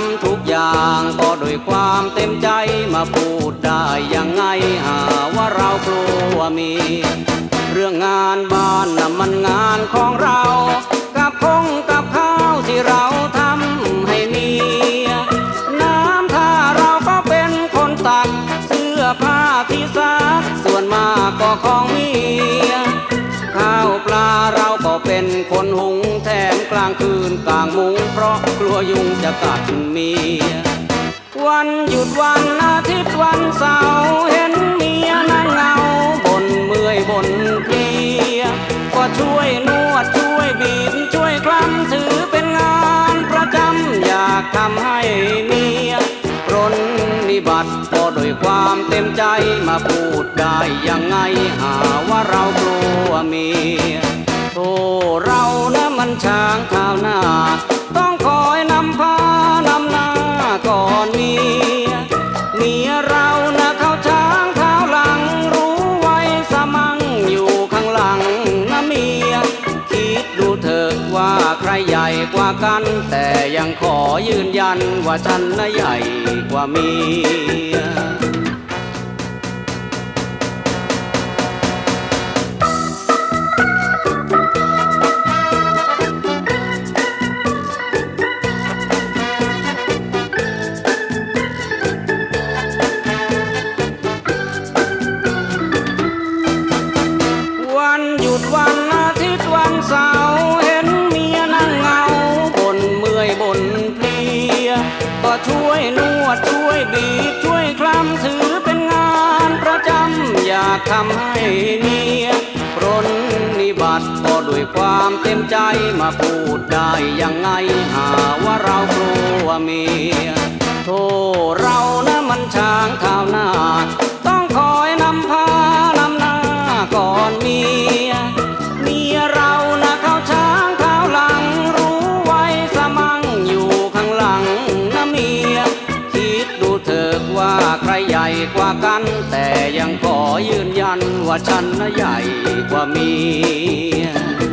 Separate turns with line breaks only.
ำทุกอย่างก็ด้วยความเต็มใจมาพูดได้ยังไงหาว่าเรากลัวเมียเรื่องงานบ้านน่ะมันงานของเรากับข้าวที่เราทำให้เมียน้ำท่าเราก็เป็นคนตักเสื้อผ้าที่ซักส่วนมากก็ของเมียข้าวปลาเราก็เป็นคนหุงแถมกลางคืนกลางมุ้งเพราะกลัวยุงจะกัดเมียวันหยุดวันอาทิตย์วันเสาร์เห็นเมียนั่งเหงาบ่นเมื่อยบ่นเพลียก็ช่วยนวดช่วยบีบช่วยคลำถือเป็นงานประจำอยากทำให้เมียปรนนิบัติก็โดยความเต็มใจมาพูดได้ยังไงหาว่าเรากลัวเมียโธ่เรานะมันช้างเท้าหน้าต้องคอยนำพานำหน้าก่อนเมียเรานะเขาช้างเท้าหลังรู้ไว้สมั่งอยู่ข้างหลังนะเมียคิดดูเถิดว่าใครใหญ่กว่ากันแต่ยังขอยืนยันว่าฉันนะใหญ่กว่าเมียวันหยุดวันอาทิตย์วันเสาร์เห็นเมียนั่งเหงาบ่นเมื่อยบ่นเพลียก็ช่วยนวดช่วยบีบช่วยคลำถือเป็นงานประจำอยากทำให้เมียปรนนิบัติก็ด้วยความเต็มใจมาพูดได้ยังไงหาว่าเรากลัวเมียโธ่เรานะมันช้างเท้าหน้าต้องคอยนำพานำหน้าก่อนเมียเรานะเขาช้างเท้าหลังรู้ไว้สมั่งอยู่ข้างหลังนะเมียคิดดูเถิดว่าใครใหญ่กว่ากันแต่ยังขอยืนยันว่าฉันนะใหญ่กว่าเมีย